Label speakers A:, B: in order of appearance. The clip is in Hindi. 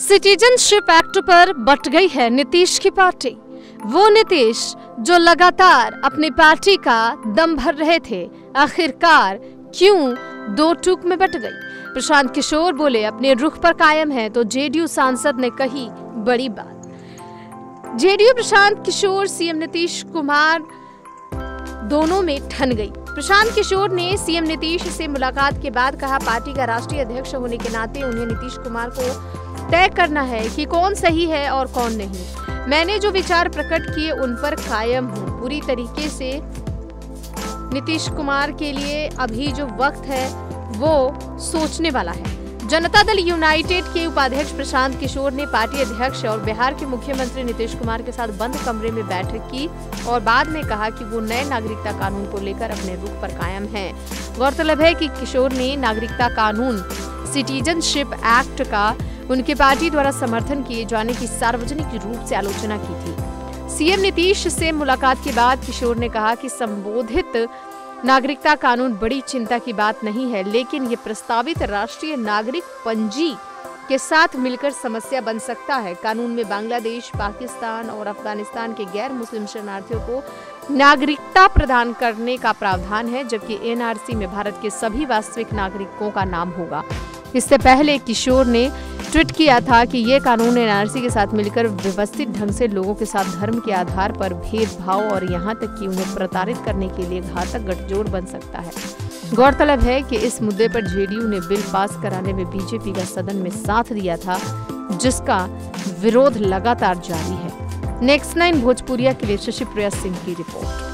A: सिटीजनशिप एक्ट पर बट गई है नीतीश की पार्टी। वो नीतीश जो लगातार अपनी पार्टी का दम भर रहे थे, आखिरकार क्यों दो टूक में बट गई। प्रशांत किशोर बोले अपने रुख पर कायम है, तो जेडीयू सांसद ने कही बड़ी बात। जेडीयू प्रशांत किशोर सीएम नीतीश कुमार दोनों में ठन गई। प्रशांत किशोर ने सीएम नीतीश से मुलाकात के बाद कहा, पार्टी का राष्ट्रीय अध्यक्ष होने के नाते उन्हें नीतीश कुमार को तय करना है कि कौन सही है और कौन नहीं। मैंने जो विचार प्रकट किए उन पर कायम हूँ। पूरी तरीके से नीतीश कुमार के लिए अभी जो वक्त है वो सोचने वाला है। जनता दल यूनाइटेड के उपाध्यक्ष प्रशांत किशोर ने पार्टी अध्यक्ष और बिहार के मुख्यमंत्री नीतीश कुमार के साथ बंद कमरे में बैठक की और बाद में कहा कि वो नए नागरिकता कानून को लेकर अपने रुख पर कायम हैं। गौरतलब है कि किशोर ने नागरिकता कानून सिटीजनशिप एक्ट का उनकी पार्टी द्वारा समर्थन किए जाने की सार्वजनिक रूप से आलोचना की थी। सीएम नीतीश से मुलाकात के बाद किशोर ने कहा कि संबोधित नागरिकता कानून बड़ी चिंता की बात नहीं है, लेकिन ये प्रस्तावित राष्ट्रीय नागरिक पंजी के साथ मिलकर समस्या बन सकता है। कानून में बांग्लादेश, पाकिस्तान और अफगानिस्तान के गैर मुस्लिम शरणार्थियों को नागरिकता प्रदान करने का प्रावधान है, जबकि एनआरसी में भारत के सभी वास्तविक नागरिकों का नाम होगा। इससे पहले किशोर ने ट्वीट किया था कि ये कानून एनआरसी के साथ मिलकर व्यवस्थित ढंग से लोगों के साथ धर्म के आधार पर भेदभाव और यहां तक कि उन्हें प्रताड़ित करने के लिए घातक गठजोड़ बन सकता है। गौरतलब है कि इस मुद्दे पर जेडीयू ने बिल पास कराने में बीजेपी का सदन में साथ दिया था, जिसका विरोध लगातार जारी है। नेक्स्ट 9 भोजपुरिया के लिए शशि प्रिया सिंह की रिपोर्ट।